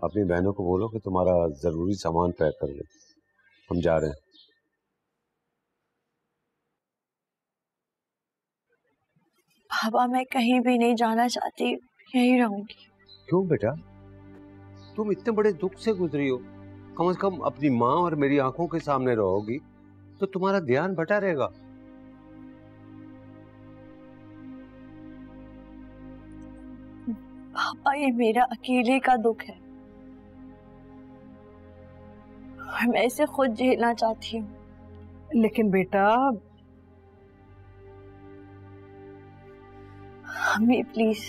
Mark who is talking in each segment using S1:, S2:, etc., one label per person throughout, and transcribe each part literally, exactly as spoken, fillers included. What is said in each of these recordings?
S1: अपनी बहनों को बोलो कि तुम्हारा जरूरी सामान पैक कर ले, हम जा रहे हैं।
S2: पापा मैं कहीं भी नहीं जाना चाहती, यहीं रहूंगी।
S1: क्यों बेटा, तुम इतने बड़े दुख से गुजरी हो, कम से कम अपनी माँ और मेरी आंखों के सामने रहोगी तो तुम्हारा ध्यान बटा रहेगा।
S2: पापा ये मेरा अकेले का दुख है और मैं इसे खुद झेलना चाहती हूँ।
S3: लेकिन बेटा
S2: अम्मी प्लीज,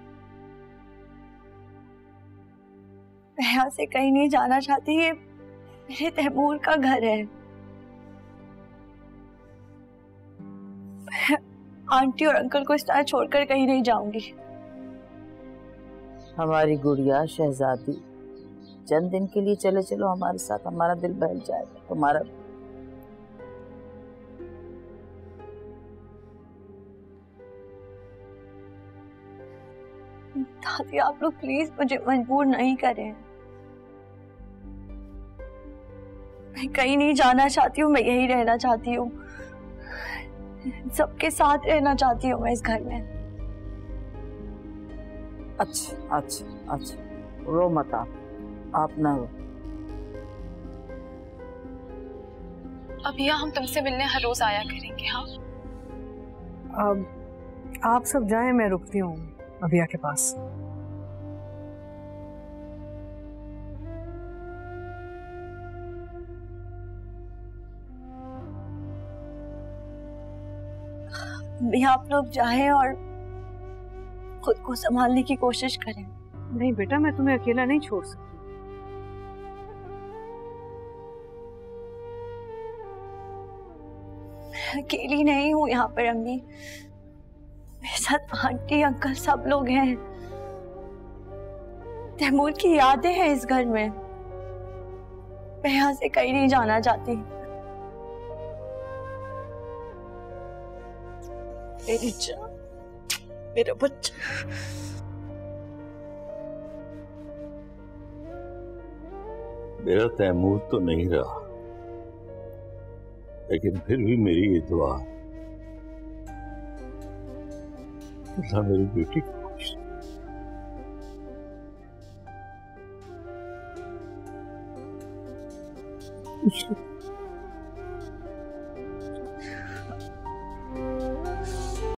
S2: मैं यहाँ से कहीं नहीं जाना चाहती। ये मेरे तैमूर का घर है। मैं आंटी और अंकल को इस तरह छोड़कर कहीं नहीं जाऊंगी।
S4: हमारी गुड़िया शहजादी, चंद दिन के लिए चले चलो हमारे साथ, हमारा दिल बहल जाएगा। तुम्हारा
S2: दादी आप लोग प्लीज मुझे मजबूर नहीं करें। मैं कहीं नहीं जाना चाहती हूँ, मैं यही रहना चाहती हूँ, सबके साथ रहना चाहती हूँ मैं इस घर में।
S4: अच्छा अच्छा अच्छा, रो मत आप, आप ना रो।
S5: अभिया हम तुमसे मिलने हर रोज आया करेंगे। हाँ
S3: अब आप सब जाएं, मैं रुकती हूँ अभिया के पास।
S2: भी आप लोग जाएं और खुद को संभालने की कोशिश करें।
S3: नहीं बेटा, मैं तुम्हें अकेला नहीं छोड़ सकती।
S2: मैं अकेली नहीं हूँ यहाँ पर अम्मी, मेरे साथ आंटी अंकल सब लोग हैं। तैमूर की यादें हैं इस घर में। मैं यहाँ से कहीं नहीं जाना चाहती। मेरी जान, मेरा बच्चा।
S6: मेरा तैमूर तो नहीं रहा, लेकिन फिर भी मेरी ये दुआ, अल्लाह मेरी बेटी को खुश